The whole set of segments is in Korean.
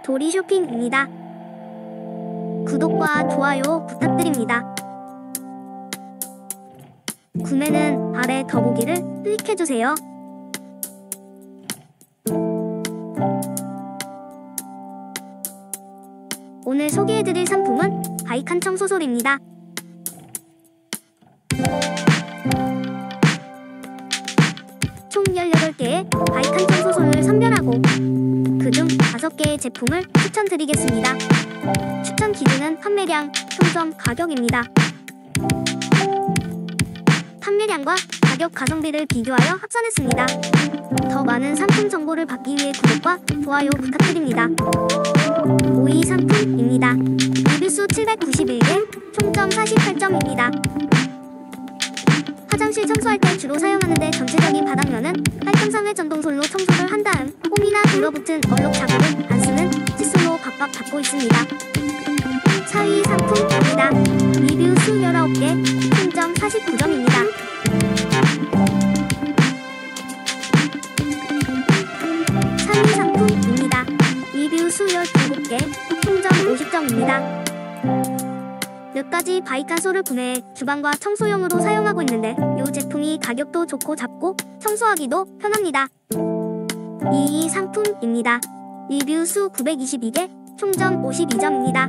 도리쇼핑입니다. 구독과 좋아요 부탁드립니다. 구매는 아래 더보기를 클릭해주세요. 오늘 소개해드릴 상품은 바이칸 청소솔입니다. 총 18개의 바이칸 청소솔을 선별하고 그중 5개의 제품을 추천드리겠습니다. 추천 기준은 판매량, 총점, 가격입니다. 판매량과 가격 가성비를 비교하여 합산했습니다. 더 많은 상품 정보를 받기 위해 구독과 좋아요 부탁드립니다. 5위 상품입니다. 리뷰수 791개, 총점 48점입니다. 화장실 청소할 때 주로 사용하는데 전체적인 바닥면은 깔끔상의 전동솔로 청소를 한 다음 홈이나 들러붙은 얼룩 자국을 안 쓰는 칫솔로 박박 닦고 있습니다. 4위 상품입니다. 리뷰수 19개, 총점 49점입니다. 3위 상품입니다. 리뷰수 17개, 총점 50점입니다. 몇 가지 바이칸 솔을 구매해 주방과 청소용으로 사용하고 있는데 이 제품이 가격도 좋고 잡고 청소하기도 편합니다. 2위 상품입니다. 리뷰수 922개, 총점 52점입니다.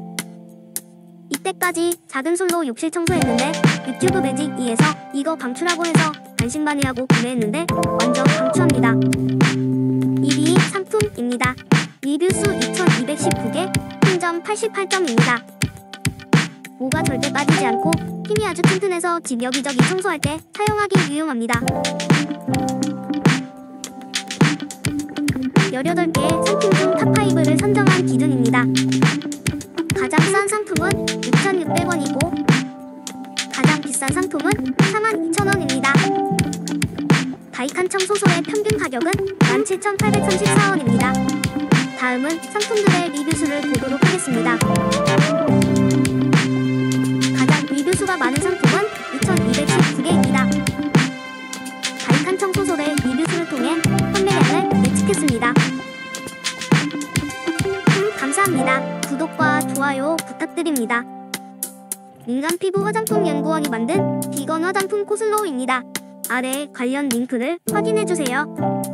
이때까지 작은 솔로 욕실 청소했는데 유튜브 매직 2에서 이거 방출하고 해서 반신반의하고 구매했는데 완전 방출합니다. 1위 상품입니다. 리뷰수 2219개, 총점 88점입니다. 모가 절대 빠지지 않고 힘이 아주 튼튼해서 집 여기저기 청소할 때 사용하기 유용합니다. 18개의 상품 중 탑5를 선정한 기준입니다. 가장 싼 상품은 6,600원이고 가장 비싼 상품은 42,000원입니다. 바이칸 청소솔의 평균 가격은 17,834원입니다. 다음은 상품들의 리뷰수를 보도록 하겠습니다. 리뷰수가 많은 상품은 2219개입니다. 바이칸 청소솔의 리뷰수를 통해 판매량을 예측했습니다. 감사합니다. 구독과 좋아요 부탁드립니다. 민간 피부 화장품 연구원이 만든 비건 화장품 코슬로우입니다. 아래 관련 링크를 확인해주세요.